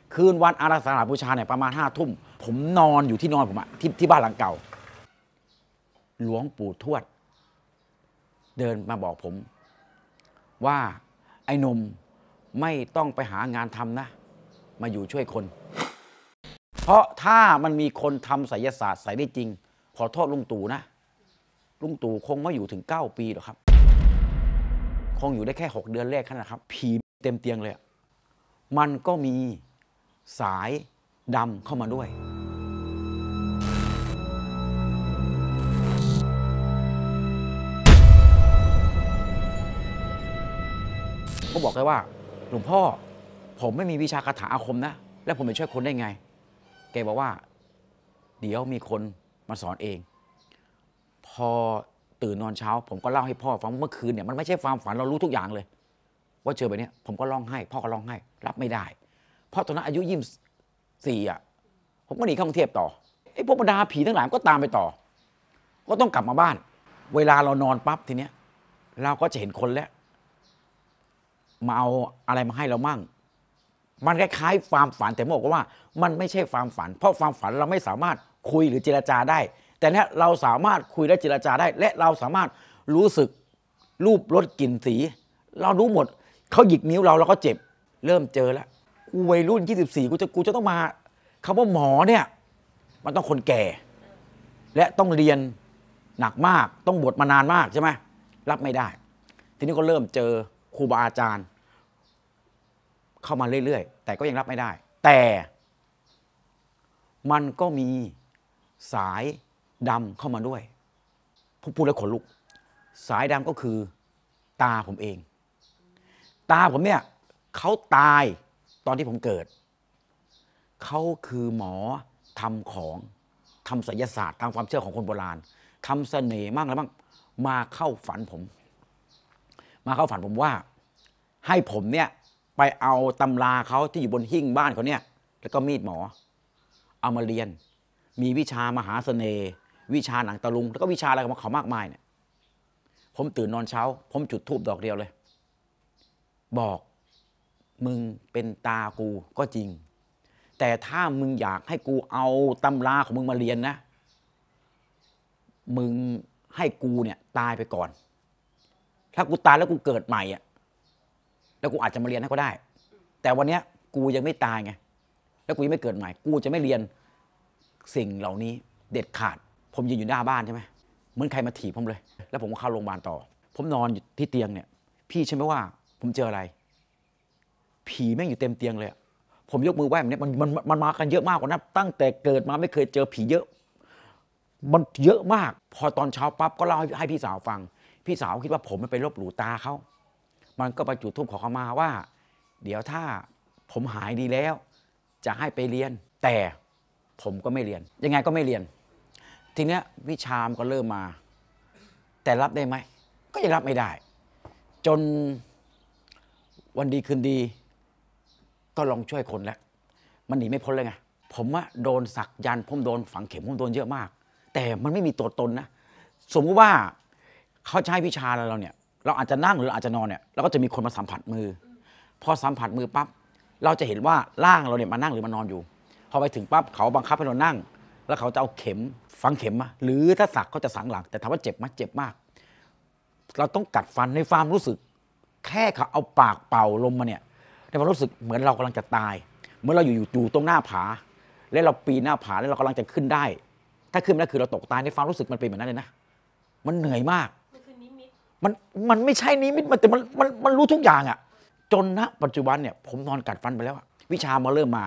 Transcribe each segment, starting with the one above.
คืนวันอาราธนาบูชาเนี่ยประมาณ5 ทุ่มผมนอนอยู่ที่นอนผมอะที่บ้านหลังเก่าหลวงปู่ทวดเดินมาบอกผมว่าไอ้หนุ่มไม่ต้องไปหางานทำนะมาอยู่ช่วยคน เพราะถ้ามันมีคนทำไสยศาสตร์ใส่ได้จริงขอโทษลุงตู่นะลุงตู่คงไม่อยู่ถึง9 ปีหรอกครับคงอยู่ได้แค่6 เดือนแรกแค่นั้นนะครับผีเต็มเตียงเลยมันก็มีสายดำเข้ามาด้วยก็บอกเลยว่าหลวงพ่อผมไม่มีวิชาคาถาอาคมนะแล้วผมจะช่วยคนได้ไงแกบอกว่าเดี๋ยวมีคนมาสอนเองพอตื่นนอนเช้าผมก็เล่าให้พ่อฟังเมื่อคืนเนี่ยมันไม่ใช่ความฝันเรารู้ทุกอย่างเลยว่าเจอแบบนี้ผมก็ร้องไห้พ่อก็ร้องไห้รับไม่ได้เพราะตอนนั้นอายุ24ผมก็หนีเข้ากรุงเทพต่อไอ้พวกบรรดาผีทั้งหลายก็ตามไปต่อก็ต้องกลับมาบ้านเวลาเรานอนปั๊บทีเนี้ยเราก็จะเห็นคนแล้วมาเอาอะไรมาให้เรามั่งมันคล้ายๆความฝันแต่บอกว่ามันไม่ใช่ความฝันเพราะความฝันเราไม่สามารถคุยหรือเจรจาได้แต่เนี้ยเราสามารถคุยและเจรจาได้และเราสามารถรู้สึกรูปรสกลิ่นสีเรารู้หมดเขาหยิกนิ้วเราก็เจ็บเริ่มเจอแล้วกูวัยรุ่น24กูจะต้องมาคำว่าหมอเนี่ยมันต้องคนแก่และต้องเรียนหนักมากต้องบวชมานานมากใช่ไหมรับไม่ได้ทีนี้ก็เริ่มเจอครูบาอาจารย์เข้ามาเรื่อยๆแต่ก็ยังรับไม่ได้แต่มันก็มีสายดำเข้ามาด้วยพูดแล้วขนลุกสายดำก็คือตาผมเองตาผมเนี่ยเขาตายตอนที่ผมเกิดเขาคือหมอทำของทำไสยศาสตร์ตามความเชื่อของคนโบราณทำเสน่ห์มั่งแล้วมั่งมาเข้าฝันผมว่าให้ผมเนี่ยไปเอาตำราเขาที่อยู่บนหิ้งบ้านเขาเนี่ยแล้วก็มีดหมอเอามาเรียนมีวิชามหาเสน่ห์วิชาหนังตะลุงแล้วก็วิชาอะไรของเขามากมายเนี่ยผมตื่นนอนเช้าผมจุดธูปดอกเดียวเลยบอกมึงเป็นตากูก็จริงแต่ถ้ามึงอยากให้กูเอาตำราของมึงมาเรียนนะมึงให้กูเนี่ยตายไปก่อนถ้ากูตายแล้วกูเกิดใหม่อ่ะแล้วกูอาจจะมาเรียนให้ก็ได้แต่วันนี้กูยังไม่ตายไงแล้วกูยังไม่เกิดใหม่กูจะไม่เรียนสิ่งเหล่านี้เด็ดขาดผมยืนอยู่หน้าบ้านใช่ไหมเหมือนใครมาถีบผมเลยแล้วผมก็เข้าโรงพยาบาลต่อผมนอนอยู่ที่เตียงเนี่ยพี่ใช่ไหมว่าผมเจออะไรผีแม่งอยู่เต็มเตียงเลยผมยกมือไหว้แบบนี้มันมากันเยอะมากกว่านั้นตั้งแต่เกิดมาไม่เคยเจอผีเยอะมันเยอะมากพอตอนเช้าปั๊บก็เล่าให้พี่สาวฟังพี่สาวคิดว่าผมไปลบหลู่ตาเขามันก็ไปจุดธูปขอขมาว่าเดี๋ยวถ้าผมหายดีแล้วจะให้ไปเรียนแต่ผมก็ไม่เรียนยังไงก็ไม่เรียนทีเนี้ยวิชามก็เริ่มมาแต่รับได้ไหมก็ยังรับไม่ได้จนวันดีคืนดีก็ลองช่วยคนแล้วมันหนีไม่พ้นเลยไงผมว่าโดนสักยันผมโดนฝังเข็มผมโดนเยอะมากแต่มันไม่มีตัวตนนะสมมติว่าเขาใช้วิชาเราเนี่ยเราอาจจะนั่งหรืออาจจะนอนเนี่ยเราก็จะมีคนมาสัมผัสมือพอสัมผัสมือปั๊บเราจะเห็นว่าร่างเราเนี่ยมานั่งหรือมานอนอยู่พอไปถึงปั๊บเขาบังคับให้เรานั่งแล้วเขาจะเอาเข็มฝังเข็มมาหรือถ้าสักเขาจะสังหลังแต่ถามว่าเจ็บไหมเจ็บมากเราต้องกัดฟันในความรู้สึกแค่เขาเอาปากเป่าลมมาเนี่ยในความรู้สึกเหมือนเรากำลังจะตายเหมือนเราอยู่ตรงหน้าผาแล้วเราปีนหน้าผาแล้วเรากำลังจะขึ้นได้ถ้าขึ้นไม่ได้คือเราตกตายในความรู้สึกมันเป็นแบบนั้นเลยนะมันเหนื่อยมากมันไม่ใช่นิมิตแต่มันรู้ทุกอย่างอ่ะจนณปัจจุบันเนี่ยผมนอนกัดฟันไปแล้ววิชามาเริ่มมา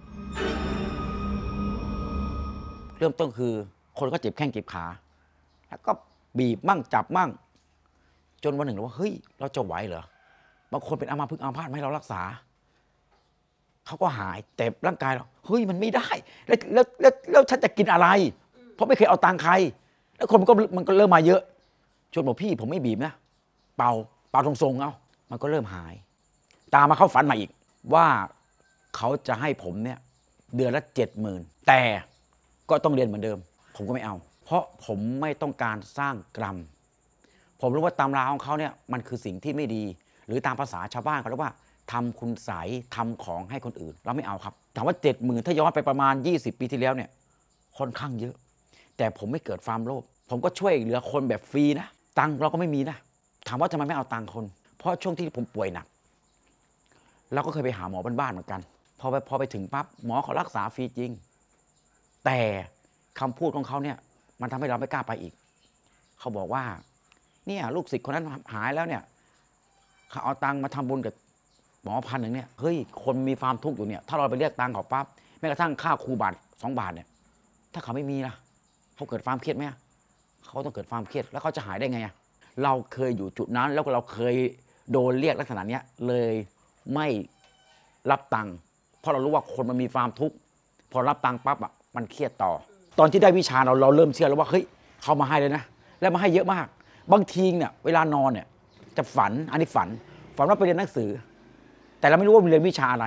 เริ่มต้นคือคนก็เจ็บแข้งเจ็บขาแล้วก็บีบมั่งจับมั่งจนวันหนึ่งเราว่าเฮ้ยเราจะไหวเหรอบางคนเป็นอัมพฤกษ์อัมพาตให้เรารักษาเขาก็หายแต่ร่างกายเราเฮ้ยมันไม่ได้แล้วฉันจะกินอะไรเพราะไม่เคยเอาตังค์ใครแล้วคนมันก็เริ่มมาเยอะชวนบอกพี่ผมไม่บีบนะเป่าทรงๆเอามันก็เริ่มหายตามมาเข้าฝันมาอีกว่าเขาจะให้ผมเนี่ยเดือนละ70,000แต่ก็ต้องเรียนเหมือนเดิมผมก็ไม่เอาเพราะผมไม่ต้องการสร้างกรรมผมรู้ว่าตำราของเขาเนี่ยมันคือสิ่งที่ไม่ดีหรือตามภาษาชาวบ้านเขาเรียกว่าทำคุณใสยทำของให้คนอื่นเราไม่เอาครับถามว่า70,000ถ้าย้อนไปประมาณ20 ปีที่แล้วเนี่ยค่อนข้างเยอะแต่ผมไม่เกิดความโลภผมก็ช่วยเหลือคนแบบฟรีนะตังค์เราก็ไม่มีนะถามว่าทำไมไม่เอาตังค์คนเพราะช่วงที่ผมป่วยหนักเราก็เคยไปหาหมอบ้านๆเหมือนกันพอไปถึงปั๊บหมอเขารักษาฟรีจริงแต่คำพูดของเขาเนี่ยมันทำให้เราไม่กล้าไปอีกเขาบอกว่าเนี่ยลูกศิษย์คนนั้นหายแล้วเนี่ยเขาเอาตังค์มาทำบุญกับหมอ1,000เนี่ยเฮ้ยคนมีความทุกข์อยู่เนี่ยถ้าเราไปเรียกตังค์เขาปั๊บแม้กระทั่งค่าครูบาท2 บาทเนี่ยถ้าเขาไม่มีล่ะเขาเกิดความเครียดไหมเขาต้องเกิดความเครียดแล้วเขาจะหายได้ไงเราเคยอยู่จุดนั้นแล้วก็เราเคยโดนเรียกลักษณะนี้เลยไม่รับตังค์เพราะเรารู้ว่าคนมันมีความทุกข์พอรับตังค์ปั๊บมันเครียดต่อตอนที่ได้วิชาเราเริ่มเชื่อแล้วว่าเฮ้ยเขามาให้เลยนะแล้วมาให้เยอะมากบางทีเนี่ยเวลานอนเนี่ยจะฝันอันนี้ฝันว่าไปเรียนหนังสือแต่เราไม่รู้ว่าเรียนวิชาอะไร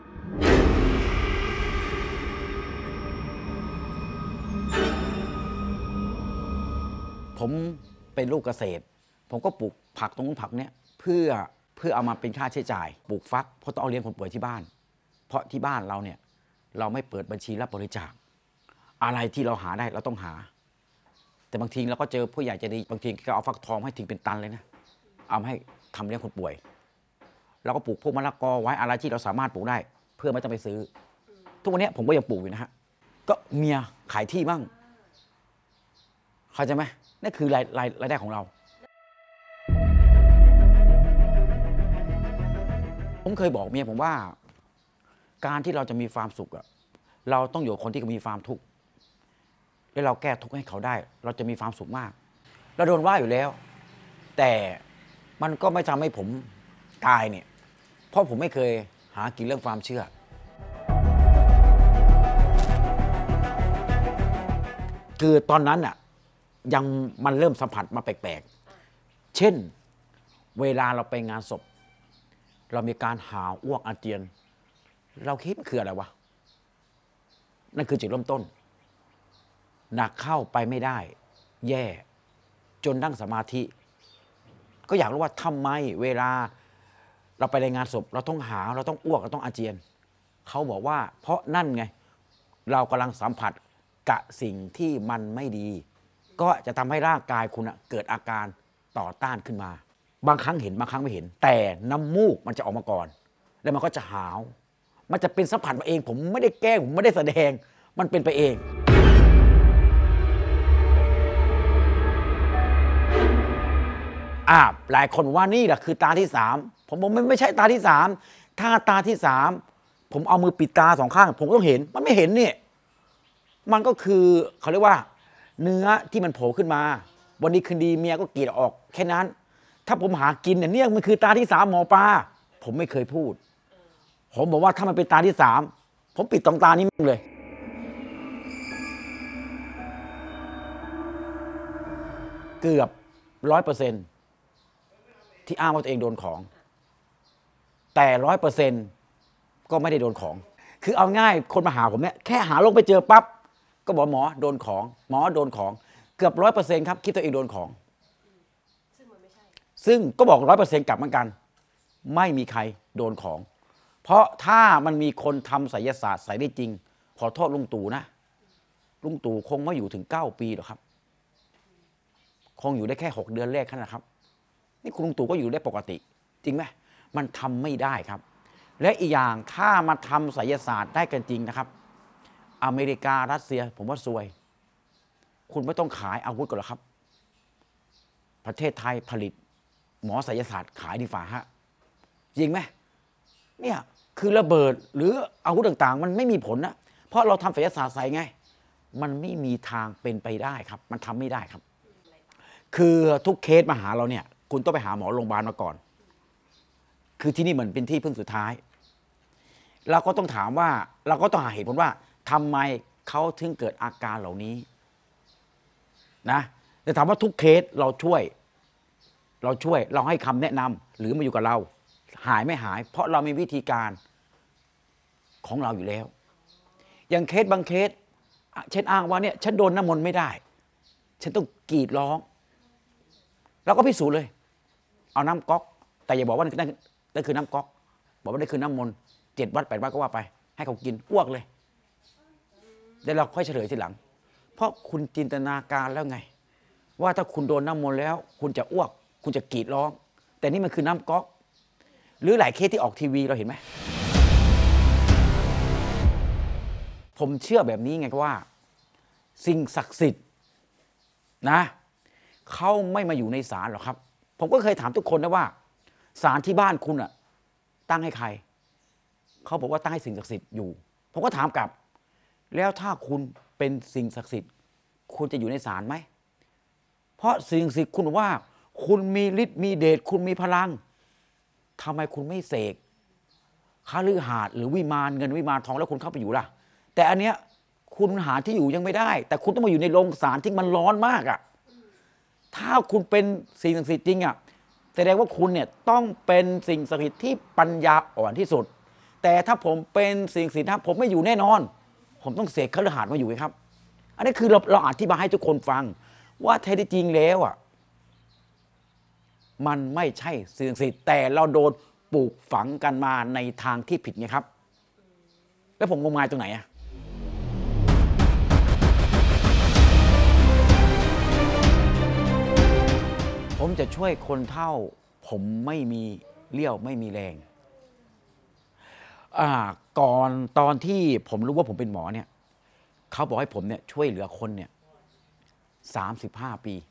ผมเป็นลูกเกษตรผมก็ปลูกผักตรงนู้นผักเนี้ยเพื่อเอามาเป็นค่าใช้จ่ายปลูกฟักเพราะต้องเอาเลี้ยงคนป่วยที่บ้านเพราะที่บ้านเราเนี่ยเราไม่เปิดบัญชีรับบริจาคอะไรที่เราหาได้เราต้องหาแต่บางทีเราก็เจอผู้ใหญ่ใจดีบางทีก็เอาฟักทองให้ถึงเป็นตันเลยนะเอามาให้ทำเลี้ยงคนป่วยเราก็ปลูกพวกมะละกอไว้อะไรที่เราสามารถปลูกได้เพื่อไม่ต้องไปซื้อทุกวันนี้ผมก็ยังปลูกอยู่นะฮะก็เมียขายที่บ้างเข้าใจไหมนั่นคือรายได้ของเราผมเคยบอกเมียผมว่าการที่เราจะมีความสุขเราต้องอยู่กับคนที่มีความทุกข์แล้วเราแก้ทุกข์ให้เขาได้เราจะมีความสุขมากเราโดนว่าอยู่แล้วแต่มันก็ไม่ทำให้ผมตายเนี่ยเพราะผมไม่เคยหากินเรื่องความเชื่อคือตอนนั้นยังมันเริ่มสัมผัสมาแปลกๆเช่นเวลาเราไปงานศพเรามีการหาวอ้วกอาเจียนเราคิดมันคืออะไรวะนั่นคือจุดเริ่มต้นหนักเข้าไปไม่ได้แย่จนนั่งสมาธิก็อยากรู้ว่าทำไมเวลาเราไปในงานศพเราต้องหาวเราต้องอ้วกเราต้องอาเจียนเขาบอกว่าเพราะนั่นไงเรากำลังสัมผัสกับสิ่งที่มันไม่ดีก็จะทำให้ร่างกายคุณเกิดอาการต่อต้านขึ้นมาบางครั้งเห็นบางครั้งไม่เห็นแต่น้ำมูกมันจะออกมาก่อนแล้วมันก็จะหาวมันจะเป็นสัมผัสมาเองผมไม่ได้แกล้งผมไม่ได้แสดงมันเป็นไปเองหลายคนว่านี่แหละคือตาที่3ผมบอกไม่ใช่ตาที่3ถ้าตาที่3ผมเอามือปิดตา2 ข้างผมก็ต้องเห็นมันไม่เห็นเนี่ยมันก็คือเขาเรียกว่าเนื้อที่มันโผล่ขึ้นมาวันนี้คืนดีเมียก็กรีดออกแค่นั้นถ้าผมหากินเนี่ยมันคือตาที่3หมอปลาผมไม่เคยพูดผมบอกว่าถ้ามันเป็นตาที่3ผมปิดตานี้เลยเกือบ 100%ที่อ้างว่าตัวเองโดนของแต่ 100%ก็ไม่ได้โดนของคือเอาง่ายคนมาหาผมเนี่ยแค่หาโรคไปเจอปั๊บก็บอกหมอโดนของหมอโดนของเกือบ 100%ครับคิดตัวเองโดนของซึ่งมันไม่ใช่ซึ่งก็บอก 100% กลับเหมือนกันไม่มีใครโดนของเพราะถ้ามันมีคนทำไสยศาสตร์ใส่ได้จริงขอโทษลุงตู่นะลุงตู่คงไม่อยู่ถึง9 ปีหรอกครับคงอยู่ได้แค่6 เดือนแรกแค่นั้นนะครับนี่คุณลุงตู่ก็อยู่ได้ปกติจริงไหมมันทำไม่ได้ครับและอีกอย่างถ้ามาทำไสยศาสตร์ได้กันจริงนะครับอเมริการัสเซียผมว่าซวยคุณไม่ต้องขายอาวุธกันหรอกครับประเทศไทยผลิตหมอไสยศาสตร์ขายดีฝ่าฮะจริงไหมเนี่ยคือระเบิดหรืออาวุธต่างๆมันไม่มีผลนะเพราะเราทำไสยศาสตร์ใส่ไงมันไม่มีทางเป็นไปได้ครับมันทำไม่ได้ครับคือทุกเคสมาหาเราเนี่ยคุณต้องไปหาหมอโรงพยาบาลมาก่อนคือที่นี่เหมือนเป็นที่พึ่งสุดท้ายเราก็ต้องถามว่าเราก็ต้องหาเหตุผลว่าทำไมเขาถึงเกิดอาการเหล่านี้นะแต่ถามว่าทุกเคสเราช่วยเราให้คำแนะนำหรือมาอยู่กับเราหายไม่หายเพราะเรามีวิธีการของเราอยู่แล้วอย่างเคสบางเคสเช่นอ้างว่าเนี่ยฉันโดนน้ำมนต์ไม่ได้ฉันต้องกรีดร้องเราก็พิสูจน์เลยเอาน้ำก๊อกแต่อย่าบอกว่านั่นคือน้ำก๊อกบอกว่าได้คืนน้ำมนต์7 วัด 8 วัดก็ว่าไปให้เขากินอ้วกเลยเดี๋ยวเราค่อยเฉลยทีหลังเพราะคุณจินตนาการแล้วไงว่าถ้าคุณโดนน้ำมนต์แล้วคุณจะอ้วกคุณจะกรีดร้องแต่นี่มันคือน้ำก๊อกหรือหลายเคสที่ออกทีวีเราเห็นไหมผมเชื่อแบบนี้ไงว่าสิ่งศักดิ์สิทธิ์นะเขาไม่มาอยู่ในศาลหรอกครับผมก็เคยถามทุกคนนะว่าศาลที่บ้านคุณอะตั้งให้ใครเขาบอกว่าตั้งให้สิ่งศักดิ์สิทธิ์อยู่ผมก็ถามกลับแล้วถ้าคุณเป็นสิ่งศักดิ์สิทธิ์คุณจะอยู่ในศาลไหมเพราะสิ่งศักดิ์สิทธิ์คุณบอกว่าคุณมีฤทธิ์มีเดชคุณมีพลังทำไมคุณไม่เสกคฤหาสน์หรือวิมานเงินวิมานทองแล้วคุณเข้าไปอยู่ล่ะแต่อันเนี้ยคุณหาที่อยู่ยังไม่ได้แต่คุณต้องมาอยู่ในโรงศาลที่มันร้อนมากอะถ้าคุณเป็นสิ่งศักดิ์สิทธิ์จริงอะแสดงว่าคุณเนี่ยต้องเป็นสิ่งศักดิ์สิทธิ์ที่ปัญญาอ่อนที่สุดแต่ถ้าผมเป็นสิ่งศักดิ์สิทธิ์ผมไม่อยู่แน่นอนผมต้องเสกคฤหาสน์มาอยู่ครับอันนี้คือเราอธิบายให้ทุกคนฟังว่าแท้ที่จริงแล้วอ่ะมันไม่ใช่สิ่งศักดิ์สิทธิ์แต่เราโดนปลูกฝังกันมาในทางที่ผิดไงครับแล้วผมงมงายตรงไหนอ่ะผมจะช่วยคนเท่าผมไม่มีเลี้ยวไม่มีแรงก่อนตอนที่ผมรู้ว่าผมเป็นหมอเนี่ยเขาบอกให้ผมเนี่ยช่วยเหลือคนเนี่ย35 ปี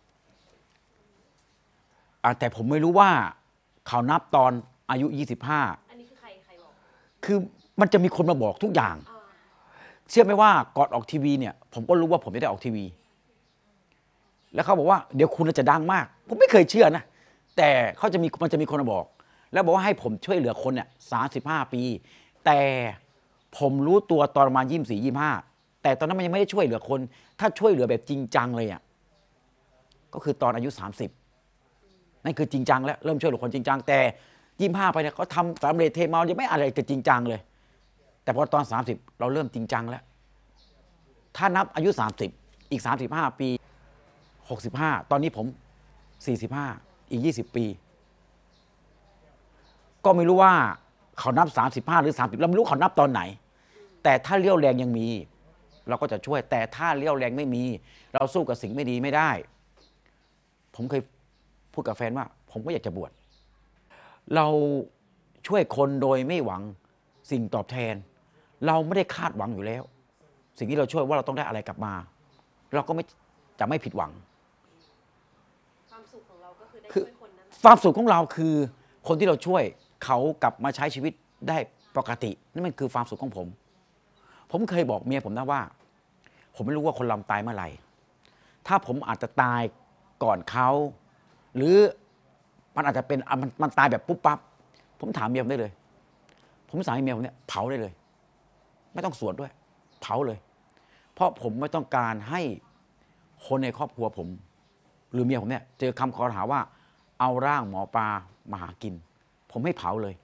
แต่ผมไม่รู้ว่าเขานับตอนอายุ25อันนี้คือใครบอกคือมันจะมีคนมาบอกทุกอย่างเชื่อไหมว่าก่อนออกทีวีเนี่ยผมก็รู้ว่าผมจะได้ออกทีวีแล้วเขาบอกว่าเดี๋ยวคุณจะดังมากผมไม่เคยเชื่อนะแต่มันจะมีคนมาบอกแล้วบอกว่าให้ผมช่วยเหลือคนเนี่ย35 ปีแต่ผมรู้ตัวตอนประมาณ24 25แต่ตอนนั้นมันยังไม่ได้ช่วยเหลือคนถ้าช่วยเหลือแบบจริงจังเลยอ่ะก็คือตอนอายุ30นั่นคือจริงจังแล้วเริ่มช่วยเหลือคนจริงจังแต่25ไปเนี่ยเขาทำสำเร็จเทมายังไม่อะไรจะจริงจังเลยแต่พอตอน30เราเริ่มจริงจังแล้วถ้านับอายุ30อีก35 ปี65ตอนนี้ผม45อีก20 ปีก็ไม่รู้ว่าเขานับ35หรือ30เราไม่รู้เขานับตอนไหนแต่ถ้าเลี้ยวแรงยังมีเราก็จะช่วยแต่ถ้าเลี้ยวแรงไม่มีเราสู้กับสิ่งไม่ดีไม่ได้ผมเคยพูดกับแฟนว่าผมก็อยากจะบวชเราช่วยคนโดยไม่หวังสิ่งตอบแทนเราไม่ได้คาดหวังอยู่แล้วสิ่งที่เราช่วยว่าเราต้องได้อะไรกลับมาเราก็จะไม่ผิดหวังความสุขของเราก็คือได้ช่วยคนนั้นความสุขของเราคือคนที่เราช่วยเขากลับมาใช้ชีวิตได้ปกตินั่นมันคือความสุขของผมเคยบอกเมียผมนะว่าผมไม่รู้ว่าคนเราตายเมื่อไหร่ถ้าผมอาจจะตายก่อนเขาหรือมันอาจจะเป็นมันตายแบบปุ๊บปั๊บผมถามเมียผมได้เลยผมสั่งให้เมียผมเนี่ยเผาได้เลยไม่ต้องสวดด้วยเผาเลยเพราะผมไม่ต้องการให้คนในครอบครัวผมหรือเมียผมเนี่ยเจอคำขอหาว่าเอาร่างหมอปลามาหากินผมไม่เผาเลย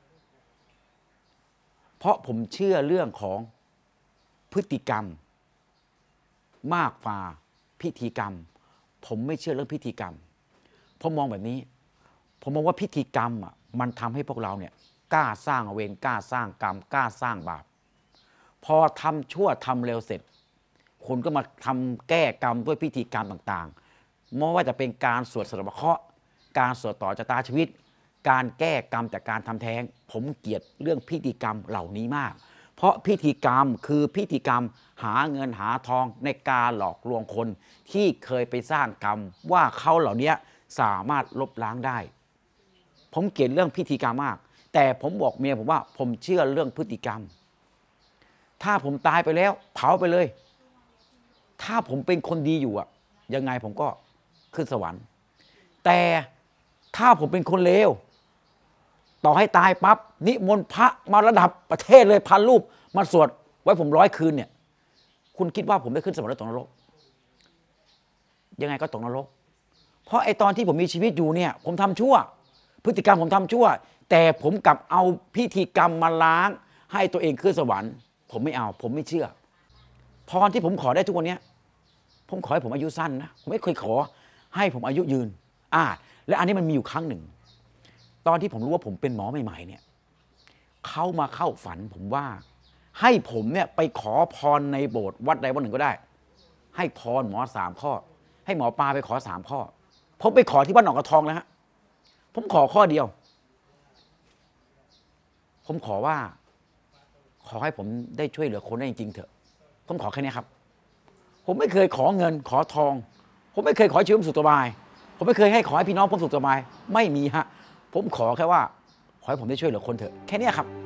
เพราะผมเชื่อเรื่องของพฤติกรรมมากกว่าพิธีกรรมผมไม่เชื่อเรื่องพิธีกรรมผมมองแบบนี้ผมมองว่าพิธีกรรมมันทำให้พวกเราเนี่ยกล้าสร้างเวรกล้าสร้างกรรมกล้าสร้างบาปพอทำชั่วทำเร็วเสร็จคุณก็มาทำแก้กรรมด้วยพิธีกรรมต่างๆไม่ว่าจะเป็นการสวดสะเดาะเคราะห์การสวดต่อชะตาชีวิตการแก้กรรมจากการทำแท้งผมเกลียดเรื่องพิธีกรรมเหล่านี้มากเพราะพิธีกรรมคือพิธีกรรมหาเงินหาทองในการหลอกลวงคนที่เคยไปสร้างกรรมว่าเขาเหล่านี้สามารถลบล้างได้ผมเกลียดเรื่องพิธีกรรมมากแต่ผมบอกเมียผมว่าผมเชื่อเรื่องพฤติกรรมถ้าผมตายไปแล้วเผาไปเลยถ้าผมเป็นคนดีอยู่ยังไงผมก็ขึ้นสวรรค์แต่ถ้าผมเป็นคนเลวต่อให้ตายปั๊บนิมนต์พระมาระดับประเทศเลย1,000 รูปมาสวดไว้ผม100 คืนเนี่ยคุณคิดว่าผมได้ขึ้นสวรรค์หรือตกนรกยังไงก็ตกนรกเพราะไอตอนที่ผมมีชีวิตอยู่เนี่ยผมทำชั่วพฤติกรรมผมทำชั่วแต่ผมกลับเอาพิธีกรรมมาล้างให้ตัวเองขึ้นสวรรค์ผมไม่เอาผมไม่เชื่อพรที่ผมขอได้ทุกวันนี้ผมขอให้ผมอายุสั้นนะผมไม่เคยขอให้ผมอายุยืนและอันนี้มันมีอยู่ครั้งหนึ่งตอนที่ผมรู้ว่าผมเป็นหมอใหม่ๆเนี่ยเขามาเข้าฝันผมว่า ให้ผมเนี่ยไปขอพรในโบสถ์วัดใดวัดหนึ่งก็ได้ ให้พรหมอ3 ข้อ ให้หมอปลาไปขอ3 ข้อผมไปขอที่วัดหนองกระทองแล้วฮะผมขอข้อเดียว ผมขอว่า ขอให้ผมได้ช่วยเหลือคนได้จริงๆเถอะผมขอแค่นี้ครับ ผมไม่เคยขอเงินขอทอง ผมไม่เคยขอชีวิตผมสุขสบาย ผมไม่เคยให้ขอให้พี่น้องผมสุขสบายไม่มีฮะผมขอแค่ว่าขอให้ผมได้ช่วยเหลือคนเถอะแค่นี้ครับ